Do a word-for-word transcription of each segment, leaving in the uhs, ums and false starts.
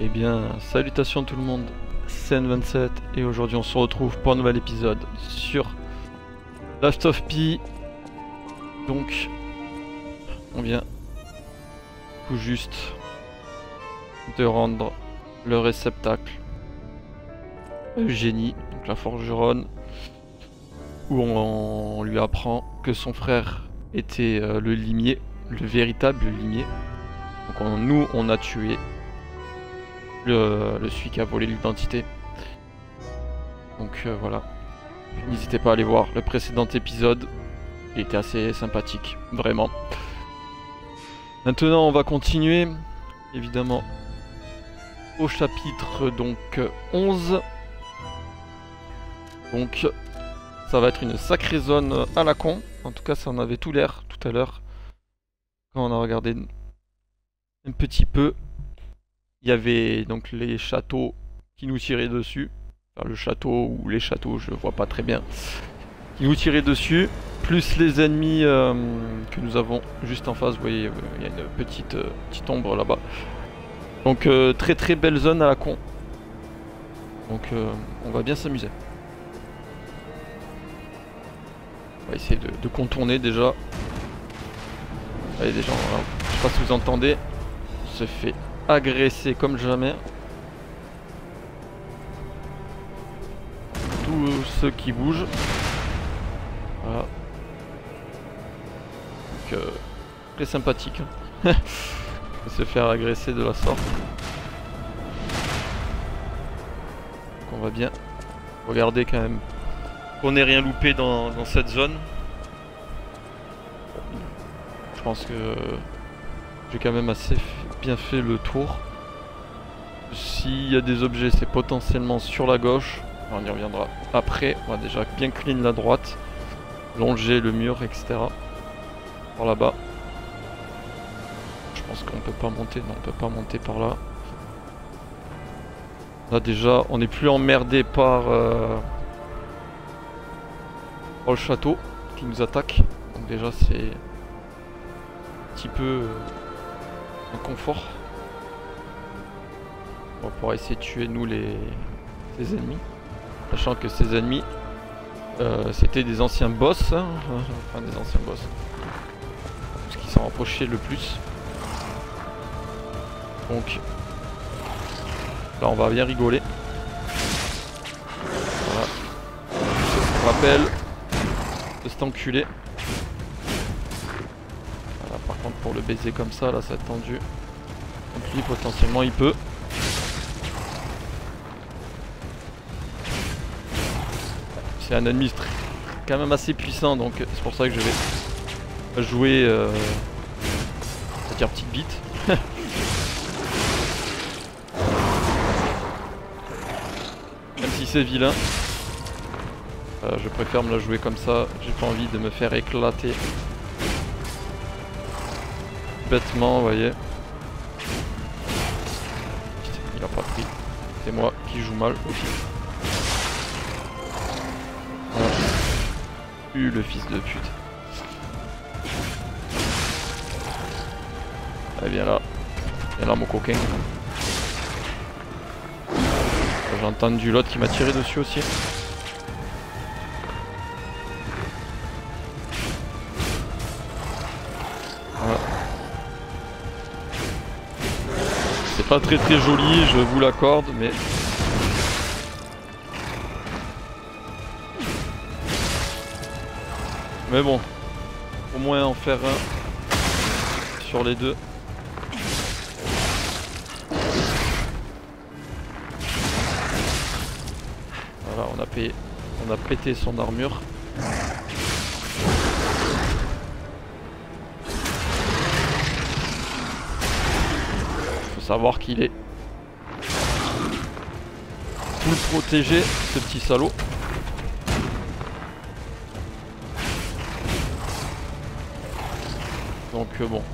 Eh bien, salutations tout le monde, c'est N vingt-sept et aujourd'hui on se retrouve pour un nouvel épisode sur Last of Pi. Donc, on vient tout juste de rendre le réceptacle à Eugénie, donc la forgeronne, où on, on lui apprend que son frère était euh, le limier, le véritable limier. Donc on, nous, on a tué le, le celui qui a volé l'identité. Donc euh, voilà. N'hésitez pas à aller voir le précédent épisode. Il était assez sympathique, vraiment. Maintenant, on va continuer, évidemment, au chapitre donc onze. Donc, ça va être une sacrée zone à la con. En tout cas, ça en avait tout l'air tout à l'heure. Quand on a regardé un petit peu, il y avait donc les châteaux qui nous tiraient dessus. Enfin, le château ou les châteaux, je vois pas très bien. Qui nous tiraient dessus. Plus les ennemis euh, que nous avons juste en face. Vous voyez, il y a une petite, euh, petite ombre là-bas. Donc, euh, très très belle zone à la con. Donc, euh, on va bien s'amuser. On va essayer de, de contourner déjà. Allez, des gens, voilà. Je sais pas si vous entendez. On se fait agresser comme jamais. Tous ceux qui bougent. Voilà. Donc, euh, très sympathique. Hein. Se faire agresser de la sorte. Donc, on va bien regarder quand même qu'on n'ait rien loupé dans, dans cette zone. Je pense que j'ai quand même assez bien fait le tour. S'il y a des objets, c'est potentiellement sur la gauche. On y reviendra après. On va déjà bien clean la droite, longer le mur, et cetera. Par là-bas. Je pense qu'on peut pas monter. Non, on peut pas monter par là. Là déjà, on n'est plus emmerdé par, euh, par le château qui nous attaque. Donc déjà, c'est un petit peu euh, un confort. On va pouvoir essayer de tuer nous les, les ennemis. Sachant que ces ennemis, euh, c'était des anciens boss. Hein, enfin, des anciens boss. Ce qui s'en rapprochait le plus. Donc, là, on va bien rigoler. Voilà. Je rappelle de cet enculé. Voilà, par contre, pour le baiser comme ça, là, ça va être tendu. Donc, lui, potentiellement, il peut. C'est un ennemi quand même assez puissant, donc c'est pour ça que je vais jouer euh, c'est-à-dire petite bite. Même si c'est vilain, euh, je préfère me la jouer comme ça. J'ai pas envie de me faire éclater bêtement, vous voyez. Putain, il a pas pris. C'est moi qui joue mal aussi. Le fils de pute. Allez, viens là. Viens là, mon coquin. J'ai entendu l'autre qui m'a tiré dessus aussi. Voilà. C'est pas très très joli, je vous l'accorde, mais... Mais bon, au moins en faire un sur les deux. Voilà, on a payé, on a pété son armure. Faut savoir qu'il est full protégé, ce petit salaud. Donc euh, bon.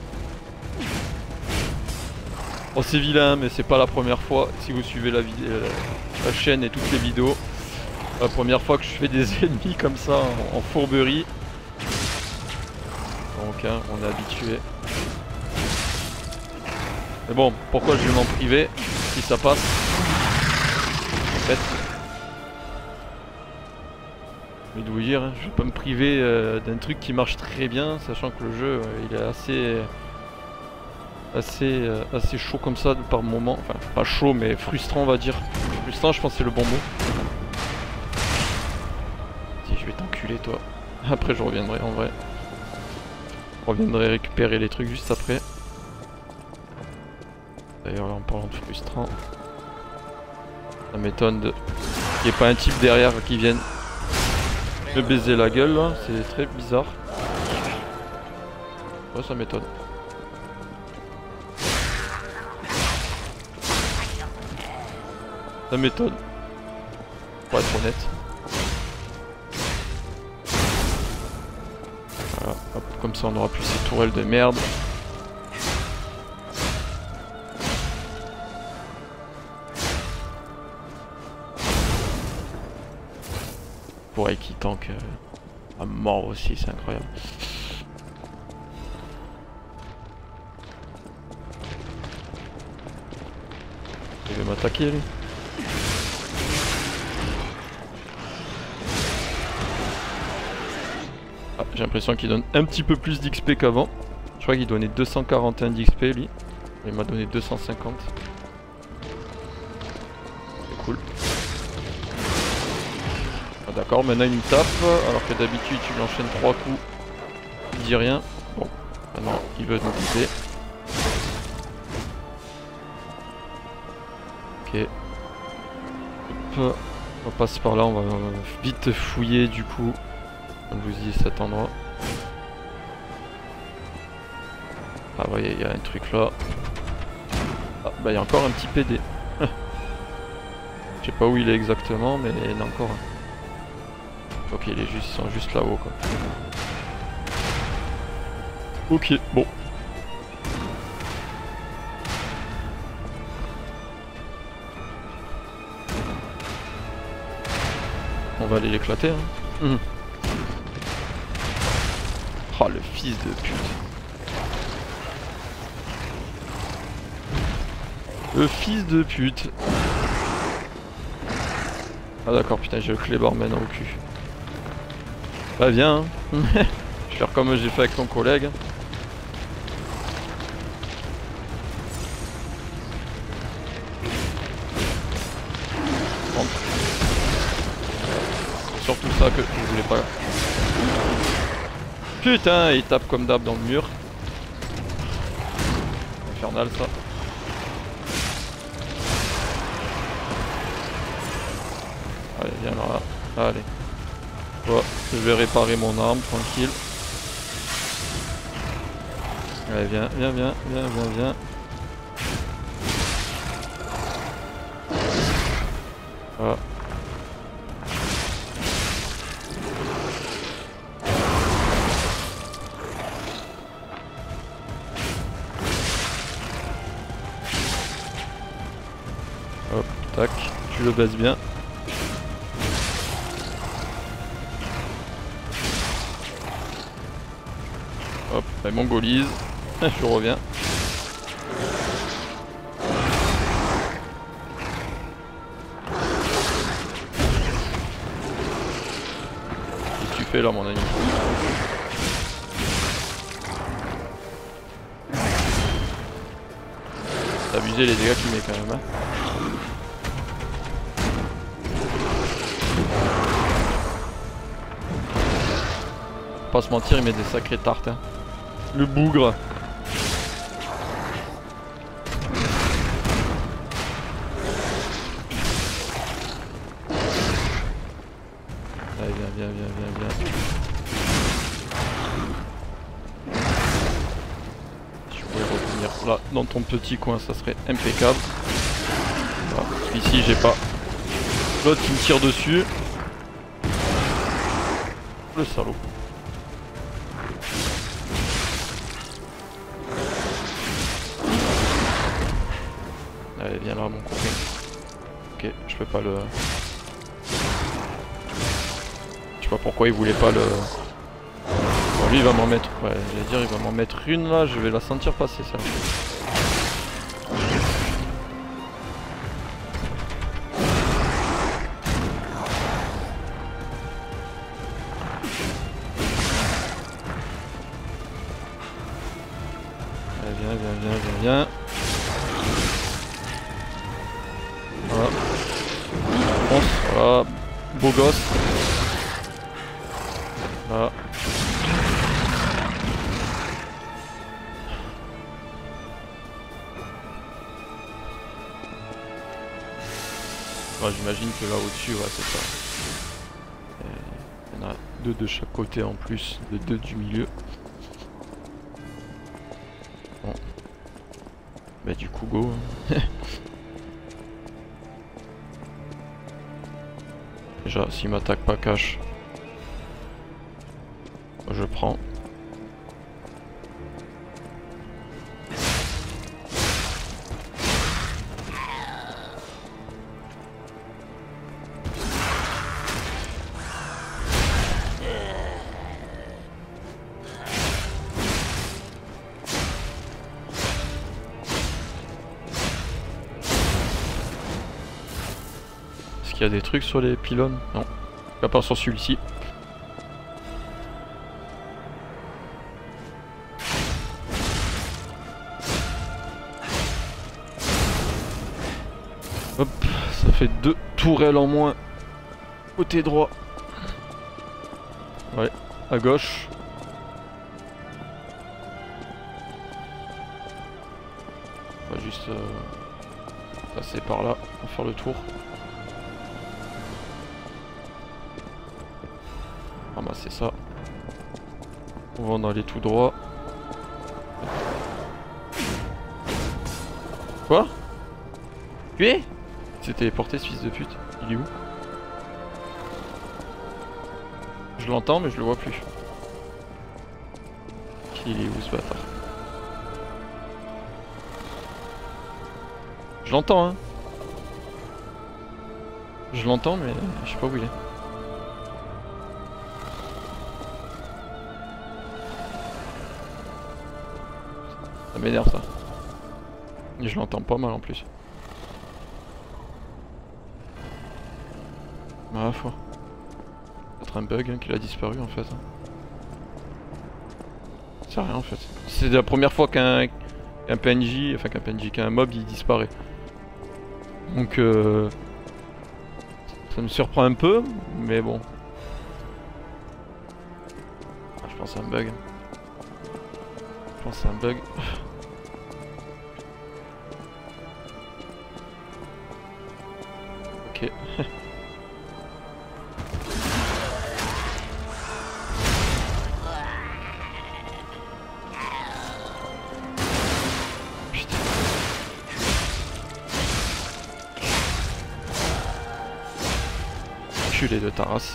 Oh, c'est vilain, mais c'est pas la première fois. Si vous suivez la, euh, la chaîne et toutes les vidéos, la première fois que je fais des ennemis comme ça en, en fourberie. Donc hein, on est habitué. Mais bon, pourquoi je vais m'en priver? si ça passe. En fait. Je vais vous dire, hein, je vais pas me priver euh, d'un truc qui marche très bien, sachant que le jeu euh, il est assez assez euh, assez chaud comme ça par moment. Enfin pas chaud mais frustrant on va dire. Frustrant je pense que c'est le bon mot. Si je vais t'enculer toi. Après je reviendrai en vrai. Je reviendrai récupérer les trucs juste après. D'ailleurs là en parlant de frustrant. Ça m'étonne de... qu'il n'y ait pas un type derrière qui vienne me baiser la gueule là, c'est très bizarre. Ouais, ça m'étonne. Ça m'étonne. Pour être honnête. Voilà, hop, comme ça on aura plus ces tourelles de merde. Ouais, qui tank euh, à mort aussi, c'est incroyable. Il va m'attaquer lui. Ah, j'ai l'impression qu'il donne un petit peu plus d'X P qu'avant. Je crois qu'il donnait deux cent quarante et un d'X P lui. Il m'a donné deux cent cinquante. C'est cool. D'accord, maintenant il me tape, alors que d'habitude tu lui enchaînes trois coups, il dit rien. Bon, maintenant il veut nous quitter. Ok. Hop. On passe par là, on va vite fouiller du coup, comme je vous dis, cet endroit. Ah vous voyez, il y a un truc là. Ah bah il y a encore un petit P D. Je sais pas où il est exactement, mais il y en a encore un. Ok, il est juste, ils sont juste là-haut quoi. Ok, bon. On va aller l'éclater hein. Mmh. Oh le fils de pute. Le fils de pute. Ah d'accord, putain, j'ai le clébard maintenant au cul. Bah viens hein. Je vais faire comme j'ai fait avec ton collègue. Rentre. C'est surtout ça que je voulais pas. Putain, il tape comme d'hab dans le mur. Infernal ça. Allez, viens là. Allez. Ouais, je vais réparer mon arme, tranquille. Allez, viens, viens, viens, viens, viens, viens. Voilà. Hop, tac, tu le baisses bien. Hop, elle mongolise. Je reviens. Qu'est-ce que tu fais là mon ami? T'as abusé les dégâts qu'il met quand même hein. Pas se mentir, il met des sacrées tartes hein. Le bougre. Allez viens, viens, viens, viens, viens. Je pourrais revenir là dans ton petit coin, ça serait impeccable. Voilà. Ici j'ai pas l'autre qui me tire dessus. Le salaud. Allez, viens là, mon copain. Ok, je peux pas le... Je sais pas pourquoi il voulait pas le... Bon, lui, il va m'en mettre... Ouais, j'allais dire, il va m'en mettre une, là. Je vais la sentir passer, ça. Viens, viens, viens, viens, viens. Voilà. Fonce, voilà. Beau gosse. Voilà. Ouais, j'imagine que là au-dessus, ouais, c'est ça. Il y en a deux de chaque côté en plus, de deux du milieu. Bon. Bah du coup go. Hein. Déjà, s'il m'attaque pas cash, je prends. Il y a des trucs sur les pylônes? Non. À part sur celui-ci. Hop, ça fait deux tourelles en moins. Côté droit. Ouais, à gauche. On va juste euh, passer par là pour faire le tour. Ramasser ça. On va en aller tout droit. Quoi? Tu es? Il s'est téléporté ce fils de pute. Il est où? Je l'entends mais je le vois plus. Il est où ce bâtard? Je l'entends hein. Je l'entends mais je sais pas où il est. Ça m'énerve ça. Et je l'entends pas mal en plus. Ah faut. Peut-être un bug hein, qu'il a disparu en fait. C'est rien en fait. C'est la première fois qu'un qu'un P N J, enfin qu'un P N J, qu'un mob il disparaît. Donc euh, ça me surprend un peu, mais bon. Ah, je pense que c'est un bug. Je pense que c'est un bug. Ok. Putain. Culé de ta race.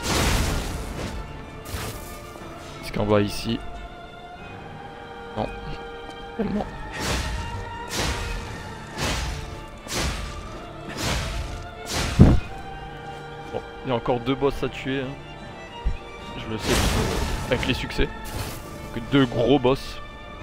Est-ce qu'en bas ici? Non. Tellement. Bon, il y a encore deux boss à tuer. Hein. Je le sais. Avec les succès. Donc deux gros boss.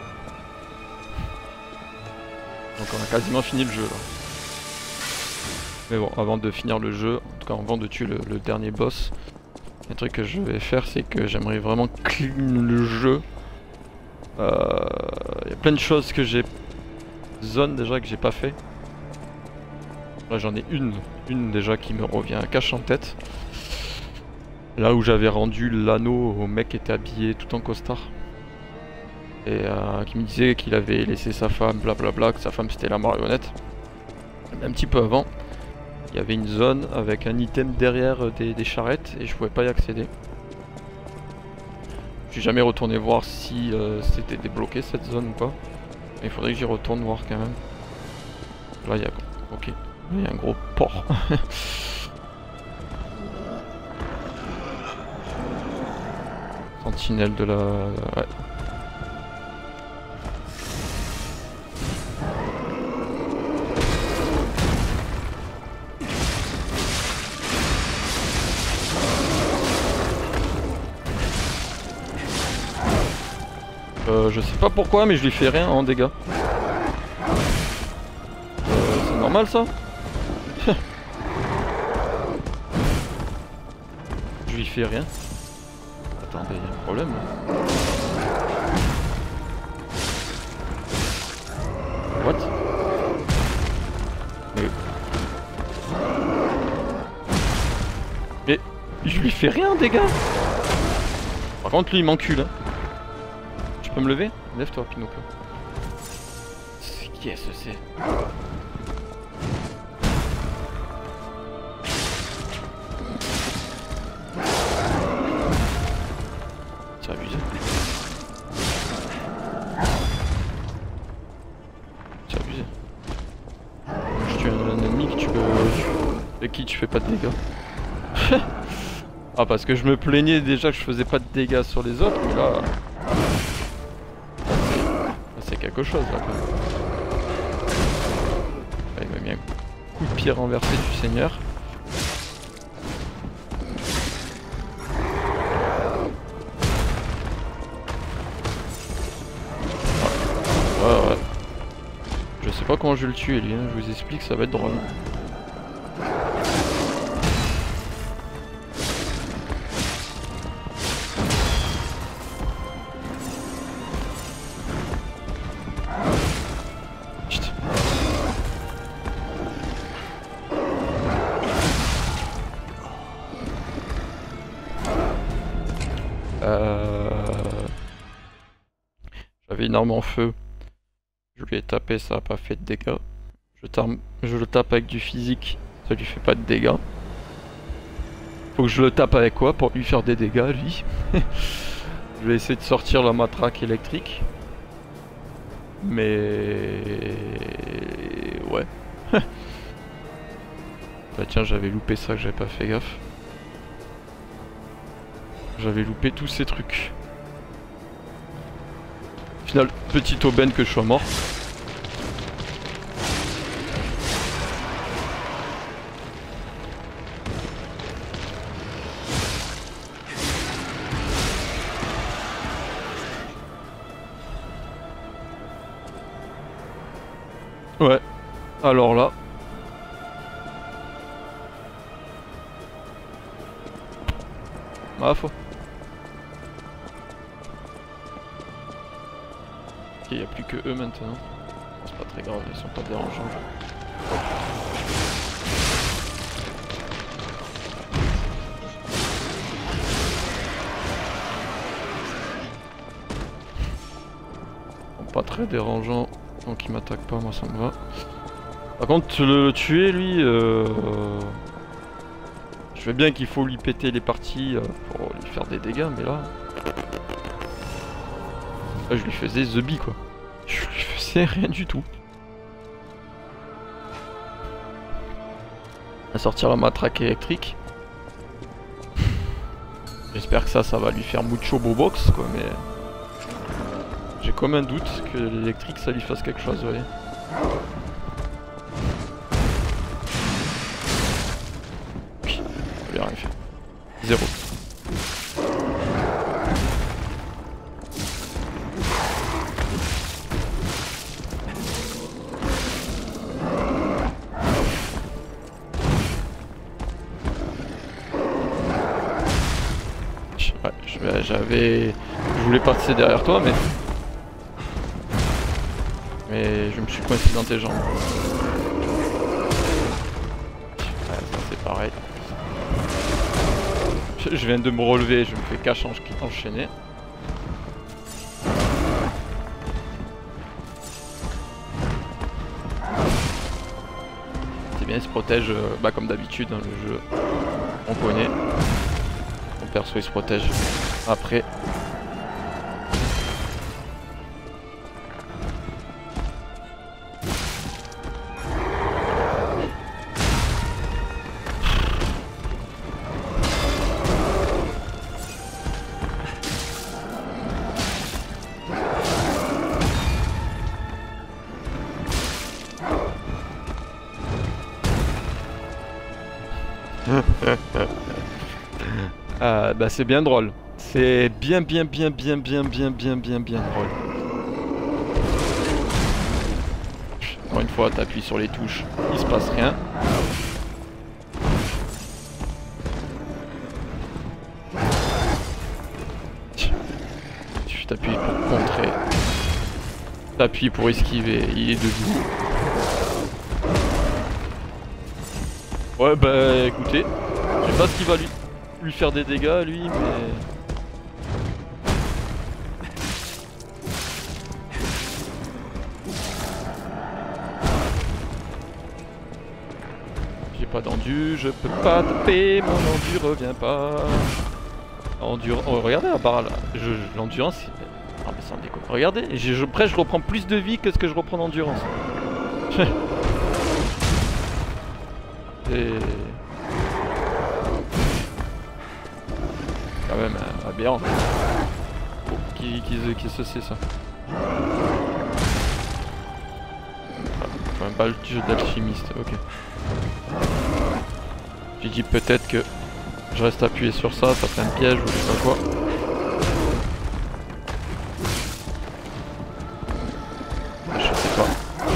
Donc on a quasiment fini le jeu là. Mais bon, avant de finir le jeu, en tout cas avant de tuer le, le dernier boss, un truc que je vais faire, c'est que j'aimerais vraiment clean le jeu. Il euh, y a plein de choses que j'ai... Zone déjà que j'ai pas fait. Là j'en ai une, une déjà qui me revient à cache en tête. Là où j'avais rendu l'anneau au mec qui était habillé tout en costard. Et euh, qui me disait qu'il avait laissé sa femme, blablabla, que sa femme c'était la marionnette. Un petit peu avant, il y avait une zone avec un item derrière des, des charrettes et je pouvais pas y accéder. Je suis jamais retourné voir si euh, c'était débloqué cette zone ou pas. Mais il faudrait que j'y retourne voir quand même. Là il y a... Ok. Il y a un gros porc. Sentinelle de la... Ouais. Euh, je sais pas pourquoi mais je lui fais rien en dégâts. Euh, c'est normal ça? Je lui fais rien. Attendez, il y a un problème là. What? Mais... Mais... Je lui fais rien, dégâts. Par contre, lui, il m'encule. Hein. Tu peux me lever? Lève-toi, Pinocchio. Qu'est-ce que c'est? C'est abusé. C'est abusé. Je tue un ennemi que tu peux... Et qui tu fais pas de dégâts. Ah, parce que je me plaignais déjà que je faisais pas de dégâts sur les autres, mais là... C'est quelque chose là quand même. Il m'a mis un coup de pied renversé du seigneur. Ouais, ouais, ouais. Je sais pas comment je vais le tuer lui, hein. Je vous explique, ça va être drôle. Euh... J'avais une arme en feu. Je lui ai tapé, ça a pas fait de dégâts. Je, je le tape avec du physique, ça lui fait pas de dégâts. Faut que je le tape avec quoi pour lui faire des dégâts, lui. Je vais essayer de sortir la matraque électrique. Mais... Ouais. Bah tiens, j'avais loupé ça que j'avais pas fait gaffe. J'avais loupé tous ces trucs. Au final, petite aubaine que je sois mort. Ouais. Alors là... Ah, faut. Il n'y a plus que eux maintenant. C'est pas très grave, ils sont pas dérangeants. Bon, pas très dérangeant, donc il m'attaque pas, moi ça me va. Par contre, le tuer lui, euh... je sais bien qu'il faut lui péter les parties pour lui faire des dégâts, mais là... Là je lui faisais the bee quoi. Je lui faisais rien du tout. À sortir la matraque électrique. J'espère que ça, ça va lui faire mucho bobox quoi, mais... J'ai comme un doute que l'électrique ça lui fasse quelque chose, vous voyez. Oui, il a rien fait. Zéro. Ouais, j'avais... Je voulais passer derrière toi, mais... Mais je me suis coincé dans tes jambes. Ouais, ça c'est pareil. Je viens de me relever, je me fais cache enchaîner. C'est bien, il se protège, euh, bah, comme d'habitude, hein, le jeu, on connaît. Mon perso il se protège après. euh, bah c'est bien drôle. C'est bien bien bien bien bien bien bien bien bien drôle. Encore une fois, t'appuies sur les touches, il se passe rien. Tu t'appuies pour contrer. T'appuies pour esquiver, il est debout. Ouais bah écoutez, je sais pas ce qu'il va lui, lui faire des dégâts lui, mais... J'ai pas d'endu, je peux pas taper, mon endu revient pas. Endurance, oh, regardez la barre là, l'endurance, ah mais ça me déconne. Regardez, je, je, après je reprends plus de vie que ce que je reprends d'endurance. C'est... quand même euh, aberrant. Oh, qui, qui, qui, qui se sait ça? Ah, quand même pas le jeu d'alchimiste, ok. J'ai dit peut-être que je reste appuyé sur ça, ça fait un piège ou je sais pas quoi. Je sais pas.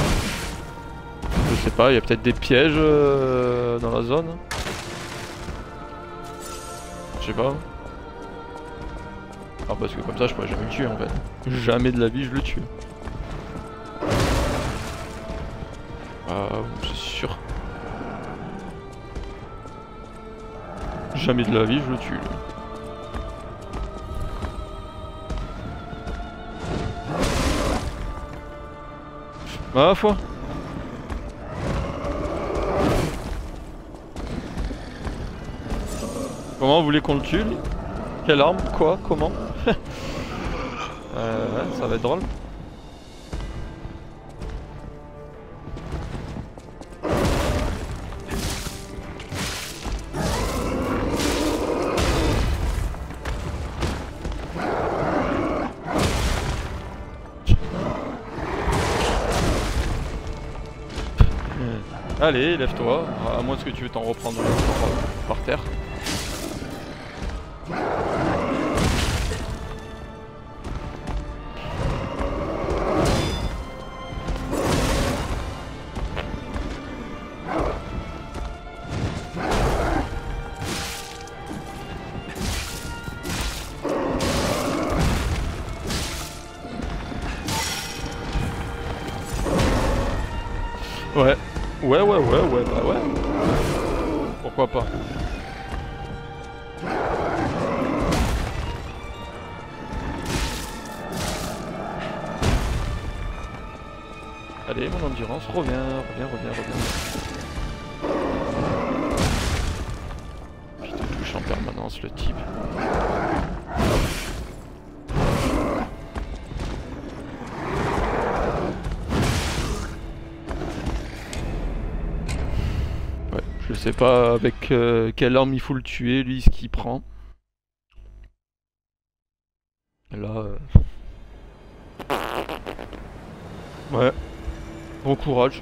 Je sais pas, il y a peut-être des pièges euh, dans la zone. Je sais pas. Ah parce que comme ça je pourrais jamais le tuer en fait. Jamais de la vie je le tue. Ah c'est sûr. Jamais de la vie je le tue. Ma foi. Comment vous voulez qu'on le tue lui? Quelle arme? Quoi? Comment? euh, ouais, ça va être drôle. Allez, lève-toi, à moins que tu veux t'en reprendre par terre. Ouais. Ouais, ouais, ouais, ouais, bah ouais. Pourquoi pas. Allez, mon endurance, reviens, reviens, reviens, reviens. Il te touche en permanence, le type. Je sais pas avec euh, quelle arme il faut le tuer, lui, ce qu'il prend. Là... Euh... Ouais. Bon courage.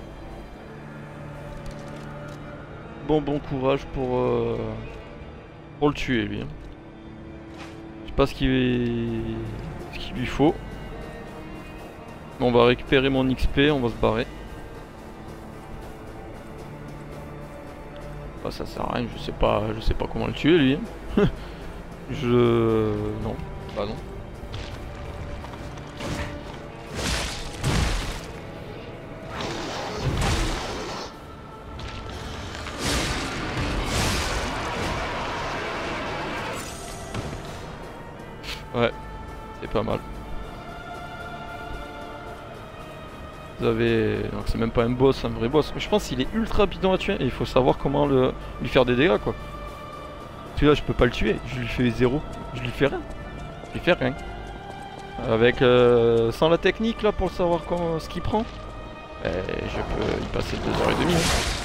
Bon bon courage pour... Euh... pour le tuer, lui. Je sais pas ce qu'il ce qu'il lui faut. On va récupérer mon X P, on va se barrer. Bah, ça sert à rien, je sais pas, je sais pas comment le tuer lui. je... non, bah non. Ouais, c'est pas mal. Vous avez... donc c'est même pas un boss, un vrai boss. Mais je pense qu'il est ultra bidon à tuer et il faut savoir comment le... lui faire des dégâts quoi. Celui-là je peux pas le tuer, je lui fais zéro. Je lui fais rien. Je lui fais rien. Avec... Euh... sans la technique là pour savoir comment... ce qu'il prend. Et je peux y passer deux heures et demie. Hein.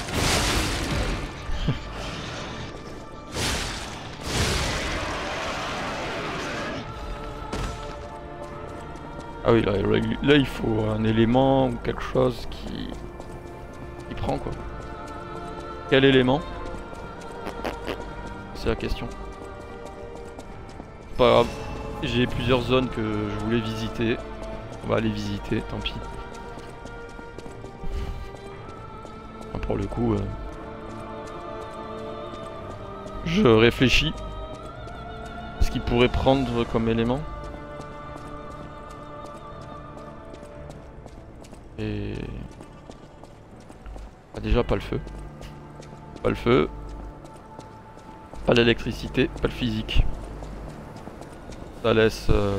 Ah oui, là, là, là il faut un élément ou quelque chose qui... qui prend quoi. Quel élément? C'est la question. Pas grave, j'ai plusieurs zones que je voulais visiter. On va aller visiter, tant pis. Enfin, pour le coup, euh... je réfléchis. Ce qu'il pourrait prendre comme élément. Et... Ah, déjà pas le feu. Pas le feu. Pas l'électricité, pas le physique. Ça laisse... Euh...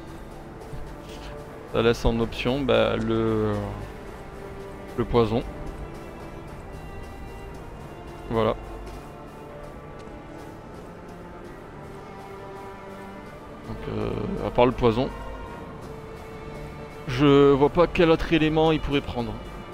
Ça laisse en option bah, le... le poison. Voilà. Donc euh, à part le poison, je vois pas quel autre élément il pourrait prendre.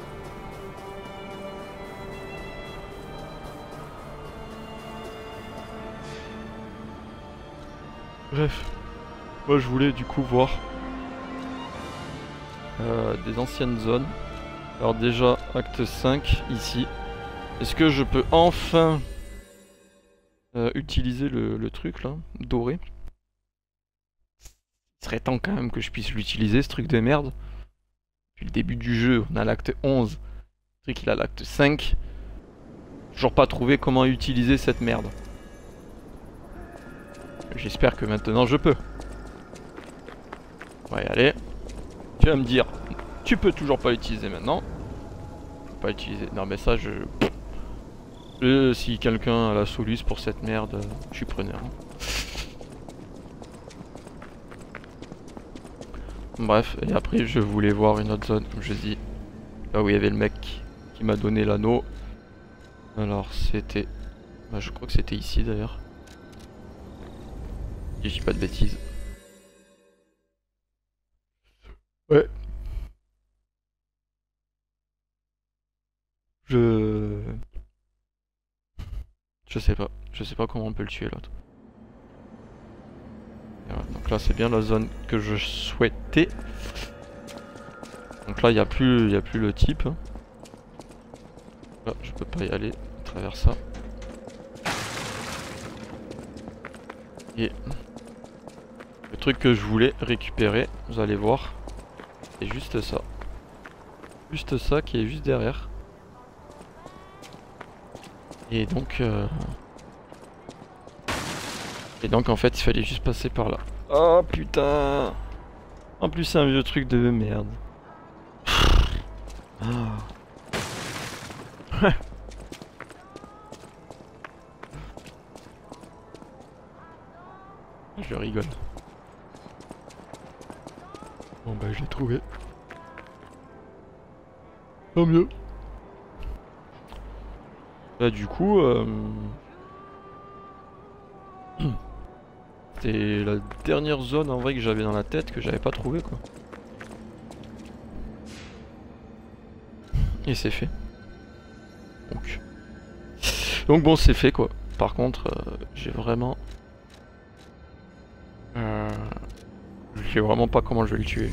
Bref, moi je voulais du coup voir euh, des anciennes zones. Alors déjà, acte cinq, ici. Est-ce que je peux enfin euh, utiliser le, le truc là, doré? Il serait temps quand même que je puisse l'utiliser, ce truc de merde. Depuis le début du jeu, on a l'acte onze. Le truc il a l'acte cinq. Toujours pas trouvé comment utiliser cette merde. J'espère que maintenant je peux. Ouais, allez. Tu vas me dire, tu peux toujours pas l'utiliser maintenant. Je peux pas utiliser. Non, mais ça, je. Et si quelqu'un a la soluce pour cette merde, je suis preneur. Bref, et après, je voulais voir une autre zone, comme je dis. Là où il y avait le mec qui m'a donné l'anneau. Alors, c'était. Bah, je crois que c'était ici d'ailleurs. Si je dis pas de bêtises. Ouais. Je... Je sais pas. Je sais pas comment on peut le tuer l'autre. Voilà, donc là c'est bien la zone que je souhaitais. Donc là il n'y a plus, y a plus le type. Là je peux pas y aller à travers ça. Et le truc que je voulais récupérer, vous allez voir, c'est juste ça. Juste ça qui est juste derrière. Et donc... Euh... Et donc en fait il fallait juste passer par là. Oh putain. En plus c'est un vieux truc de merde. Ah. Je rigole. Bon bah je l'ai trouvé. Tant mieux. Là du coup... Euh... C'était la dernière zone en vrai que j'avais dans la tête que j'avais pas trouvé quoi. Et c'est fait. Donc, Donc bon c'est fait quoi. Par contre euh, j'ai vraiment... Euh... Je sais vraiment pas comment je vais le tuer.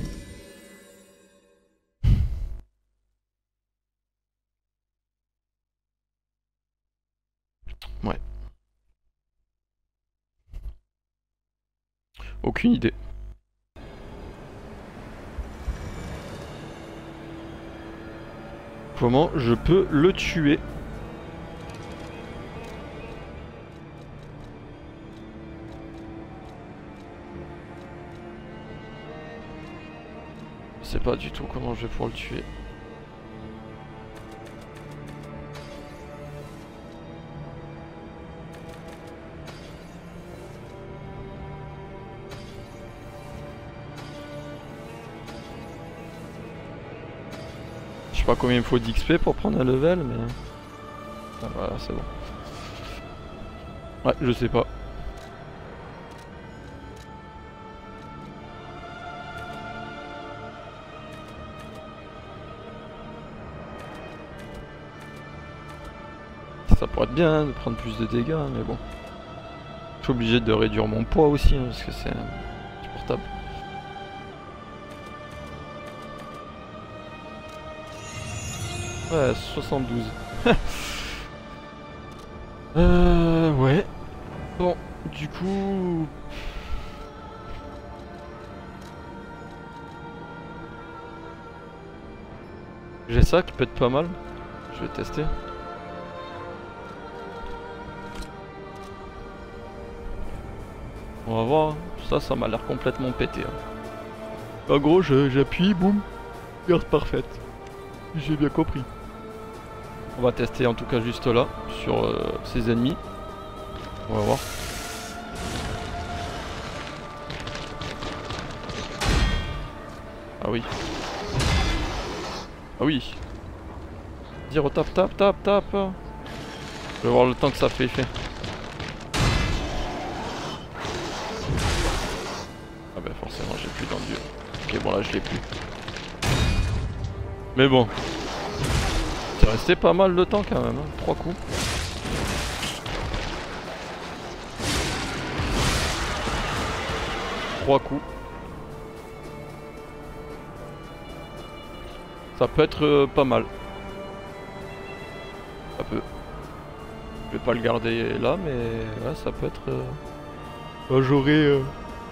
Ouais. Aucune idée. Comment je peux le tuer? Je sais pas du tout comment je vais pouvoir le tuer. Je sais pas combien il faut d'X P pour prendre un level, mais... Ah, voilà, c'est bon. Ouais, je sais pas. Ça pourrait être bien hein, de prendre plus de dégâts, mais bon. Je suis obligé de réduire mon poids aussi, hein, parce que c'est insupportable. Ouais, soixante-douze. euh, ouais. Bon, du coup... J'ai ça qui peut être pas mal. Je vais tester. On va voir. Ça, ça m'a l'air complètement pété. Hein. En gros, j'appuie, boum. Garde parfaite. J'ai bien compris. On va tester en tout cas juste là, sur euh, ses ennemis. On va voir. Ah oui. Ah oui. Dire tape, tape, tape, tape. Je vais voir le temps que ça fait effet. Ah bah forcément j'ai plus d'endieu. Ok bon là je l'ai plus. Mais bon. C'est resté pas mal de temps quand même, hein. Trois coups. Trois coups. Ça peut être euh, pas mal. Ça peut. Je vais pas le garder là, mais ouais, ça peut être... Euh... Bah, j'aurai... Euh...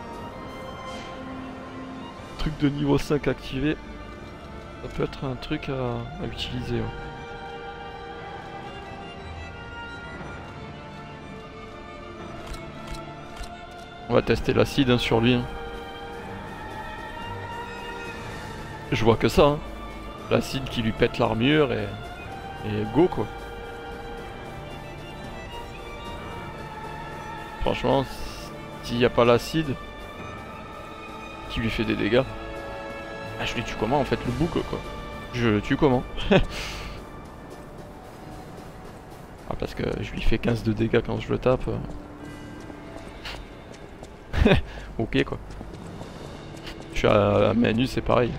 truc de niveau cinq activé. Ça peut être un truc à, à utiliser. Ouais. On va tester l'acide hein, sur lui. Hein. Je vois que ça. Hein. L'acide qui lui pète l'armure et... et go quoi. Franchement, s'il n'y a pas l'acide qui lui fait des dégâts, ah, je le tue comment en fait le bouc quoi. Je le tue comment? Ah parce que je lui fais quinze de dégâts quand je le tape. Ok quoi. Je suis à, à main nue c'est pareil.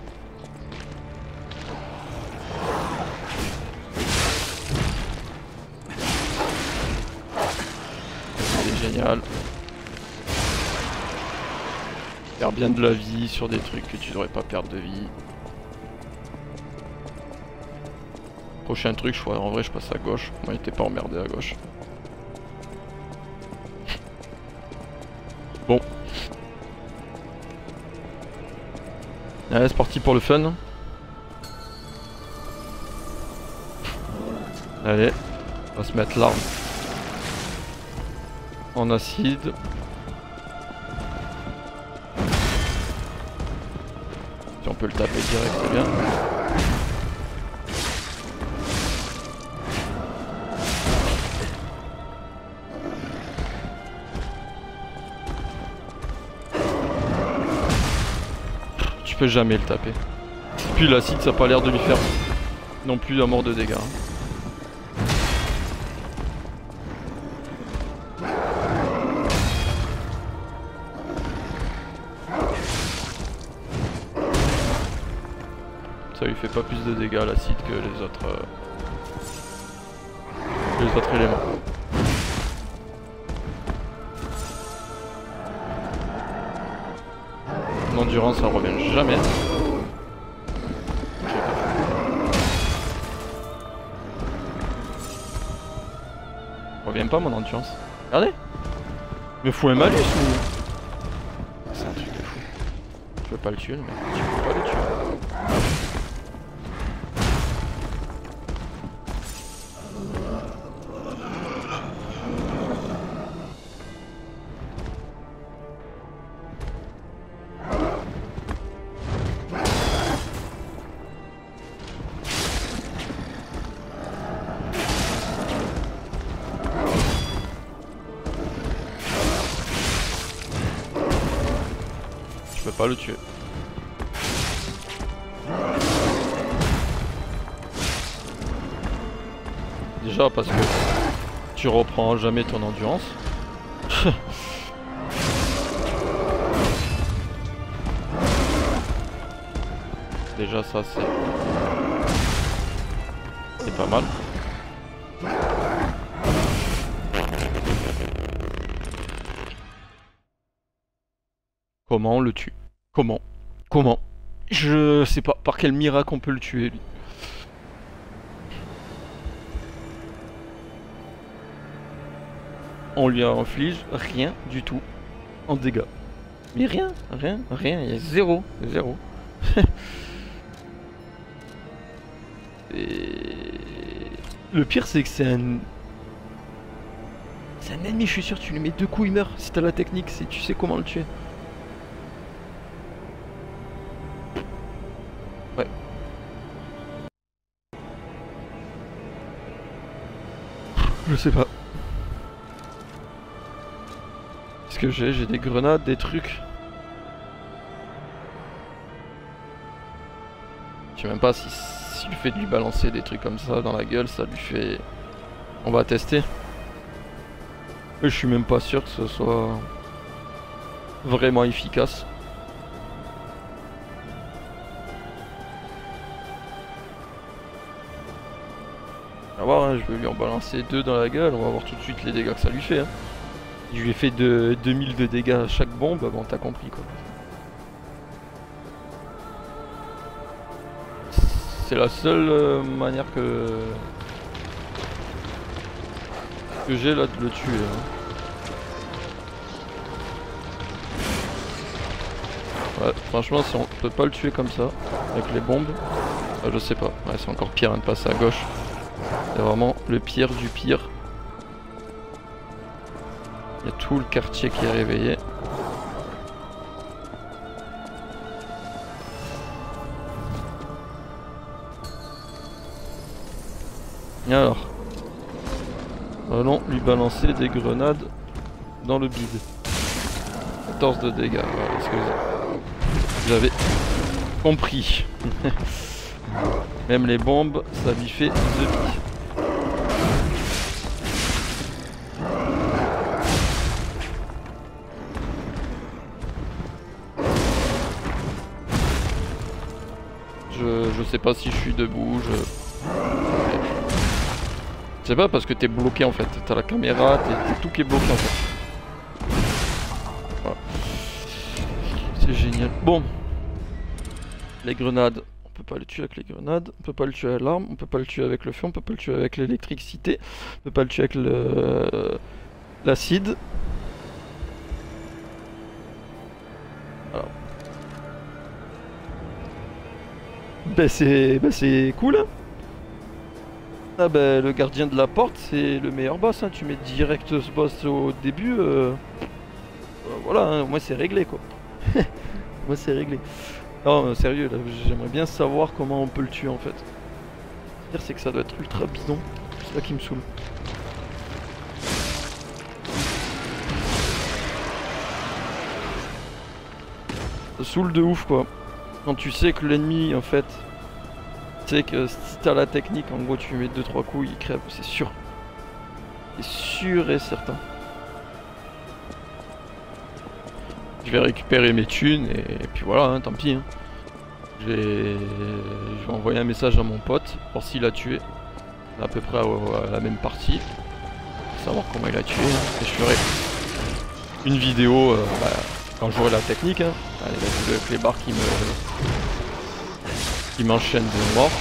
C'est génial. Perdre bien de la vie sur des trucs que tu devrais pas perdre de vie. Prochain truc, je crois, en vrai je passe à gauche. Moi il était pas emmerdé à gauche. Bon. Allez c'est parti pour le fun. Allez, on va se mettre l'arme en acide. Si on peut le taper direct, c'est bien. Tu peux jamais le taper. Puis l'acide, ça n'a pas l'air de lui faire non plus à mort de dégâts. Ça lui fait pas plus de dégâts l'acide que les autres euh, que les autres éléments. Mon endurance ça revient jamais. Revient pas mon endurance. Regardez. Me fout un malus ou... C'est un truc de fou. Je peux pas le tuer le mec. Tu peux pas le tuer. Je peux pas le tuer. Déjà parce que tu reprends jamais ton endurance. Déjà ça c'est... C'est pas mal. Comment on le tue? Comment? Comment? Je sais pas par quel miracle on peut le tuer lui. On lui inflige rien du tout en dégâts. Mais rien, rien, rien, il y a zéro, zéro. Et... Le pire c'est que c'est un... C'est un ennemi, je suis sûr, tu lui mets deux coups, il meurt. Si t'as la technique, si tu sais comment le tuer. Ouais. Je sais pas. Qu'est-ce que j'ai? J'ai des grenades, des trucs. Je sais même pas si, si le fait de lui balancer des trucs comme ça dans la gueule, ça lui fait... On va tester. Mais je suis même pas sûr que ce soit vraiment efficace. On va voir, hein, je vais lui en balancer deux dans la gueule, on va voir tout de suite les dégâts que ça lui fait. Hein. Je lui ai fait de deux mille de dégâts à chaque bombe, bon t'as compris quoi. C'est la seule euh, manière que, que j'ai là de le tuer. Hein. Ouais, franchement si on peut pas le tuer comme ça, avec les bombes, euh, je sais pas, ouais, c'est encore pire hein, de passer à gauche. C'est vraiment le pire du pire. Il y a tout le quartier qui est réveillé. Et alors, allons lui balancer des grenades dans le bide. quatorze de dégâts, voilà, est-ce que vous avez compris? Même les bombes, ça lui fait deux billes. Je, je sais pas si je suis debout, je... Je sais pas parce que t'es bloqué en fait, t'as la caméra, t'es tout qui est bloqué en fait. Voilà. C'est génial. Bon. Les grenades, on peut pas le tuer avec les grenades, on peut pas le tuer avec l'arme, on peut pas le tuer avec le feu, on peut pas le tuer avec l'électricité, on peut pas le tuer avec le l'acide. Alors. Ben c'est ben c'est cool hein. Ah bah le gardien de la porte c'est le meilleur boss hein. Tu mets direct ce boss au début euh... Euh, voilà hein. Moi c'est réglé quoi. Moi c'est réglé. Non sérieux là j'aimerais bien savoir comment on peut le tuer en fait. Le pire c'est que ça doit être ultra bidon. C'est ça qui me saoule. Ça saoule de ouf quoi. Quand tu sais que l'ennemi en fait, tu sais que si t'as la technique, en gros tu lui mets deux trois coups, il crève, c'est sûr. C'est sûr et certain. Je vais récupérer mes thunes et, et puis voilà, hein, tant pis. Hein. Je, vais... je vais envoyer un message à mon pote pour s'il a tué. À peu près à, à la même partie. Pour savoir comment il a tué. Hein. Et je ferai une vidéo euh, bah, quand j'aurai la technique. Hein. Allez, là, le clébard qui me... qui m'enchaîne de mort.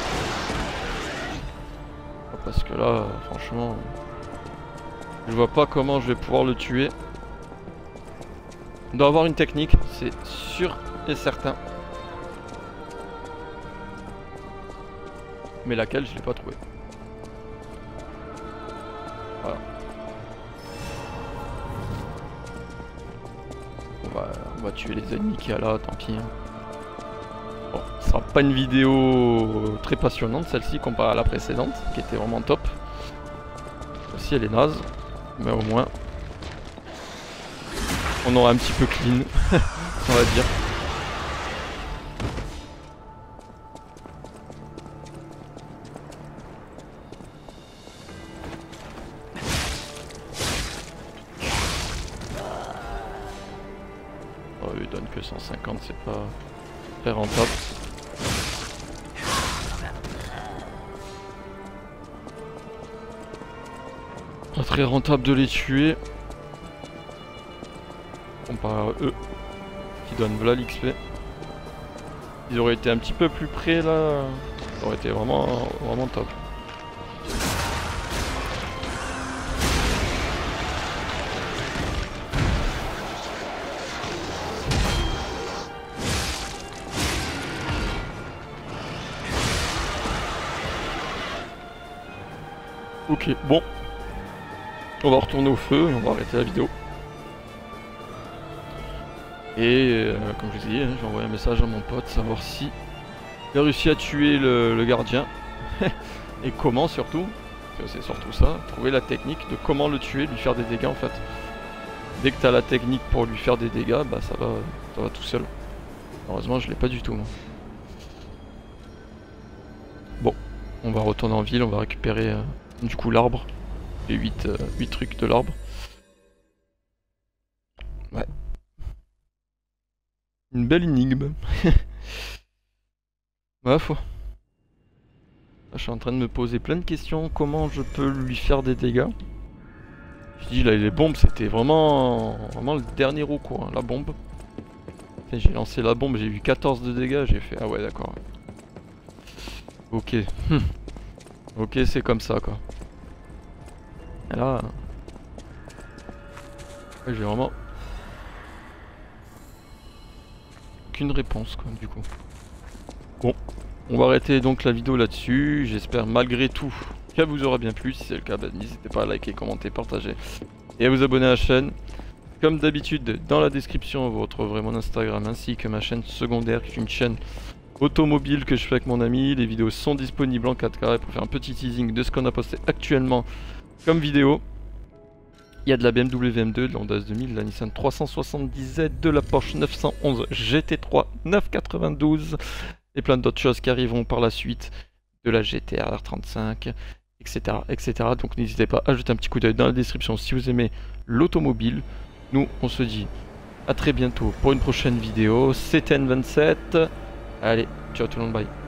Parce que là, franchement, je vois pas comment je vais pouvoir le tuer. On doit avoir une technique, c'est sûr et certain. Mais laquelle, je l'ai pas trouvé. Voilà. On va, on va tuer les ennemis qu'il y a là, tant pis. Hein. Bon, ce sera pas une vidéo très passionnante celle-ci comparée à la précédente qui était vraiment top. Celle-ci elle est naze, mais au moins on aura un petit peu clean, on va dire. Oh, il donne que cent cinquante, c'est pas très rentable. Pas très rentable de les tuer. Comparé à eux qui donnent voilà l'X P. Ils auraient été un petit peu plus près là. Ça aurait été vraiment, vraiment top. Ok, bon. On va retourner au feu et on va arrêter la vidéo. Et euh, comme je vous ai dit, hein, j'ai envoyé un message à mon pote, savoir si il a réussi à tuer le, le gardien. Et comment surtout. C'est surtout ça, trouver la technique de comment le tuer, lui faire des dégâts en fait. Dès que tu as la technique pour lui faire des dégâts, bah ça va, ça va tout seul. Heureusement je l'ai pas du tout moi. Bon, on va retourner en ville, on va récupérer euh, du coup l'arbre. Les huit trucs de l'arbre. Ouais. Une belle énigme. Ouais, faut... Je suis en train de me poser plein de questions. Comment je peux lui faire des dégâts? Je dis là, les bombes, c'était vraiment, vraiment le dernier recours, hein, la bombe. J'ai lancé la bombe, j'ai eu quatorze de dégâts, j'ai fait ah ouais d'accord. Ok. Ok, c'est comme ça quoi. Et là, ouais, j'ai vraiment aucune réponse quoi du coup. Bon, on va arrêter donc la vidéo là-dessus. J'espère malgré tout qu'elle vous aura bien plu. Si c'est le cas, bah, n'hésitez pas à liker, commenter, partager et à vous abonner à la chaîne. Comme d'habitude, dans la description, vous retrouverez mon Instagram ainsi que ma chaîne secondaire qui est une chaîne automobile que je fais avec mon ami. Les vidéos sont disponibles en quatre K pour faire un petit teasing de ce qu'on a posté actuellement comme vidéo. Il y a de la B M W M deux, de la Honda S deux mille, de la Nissan trois cent soixante-dix Z, de la Porsche neuf cent onze G T trois neuf cent quatre-vingt-douze et plein d'autres choses qui arriveront par la suite, de la G T R trente-cinq, et cetera et cetera. Donc n'hésitez pas à jeter un petit coup d'œil dans la description si vous aimez l'automobile. Nous, on se dit à très bientôt pour une prochaine vidéo. C'était N vingt-sept. Allez, ciao tout le monde, bye.